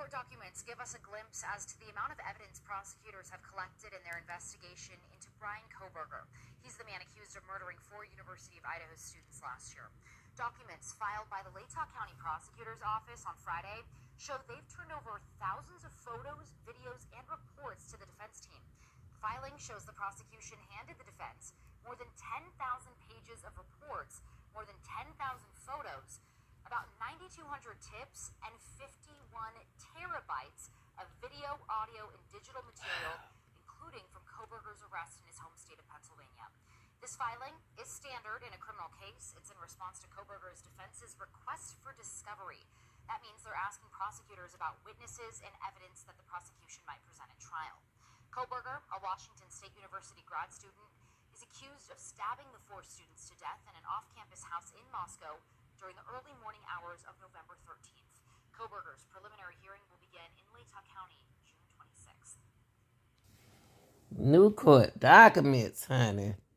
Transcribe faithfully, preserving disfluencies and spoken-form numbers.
Court documents give us a glimpse as to the amount of evidence prosecutors have collected in their investigation into Bryan Kohberger. He's the man accused of murdering four University of Idaho students last year. Documents filed by the Latah County Prosecutor's Office on Friday show they've turned over thousands of photos, videos, and reports to the defense team. The filing shows the prosecution handed the defense more than ten thousand pages of reports, more than ten thousand photos, about nine thousand two hundred tips, and fifty-one terabytes of video, audio, and digital material, including from Kohberger's arrest in his home state of Pennsylvania. This filing is standard in a criminal case. It's in response to Kohberger's defense's request for discovery. That means they're asking prosecutors about witnesses and evidence that the prosecution might present at trial. Kohberger, a Washington State University grad student, is accused of stabbing the four students to death in an off-campus house in Moscow during the early morning hours of November thirteenth. Kohberger's preliminary hearing will begin in Latah County, June twenty-sixth. New court documents, honey.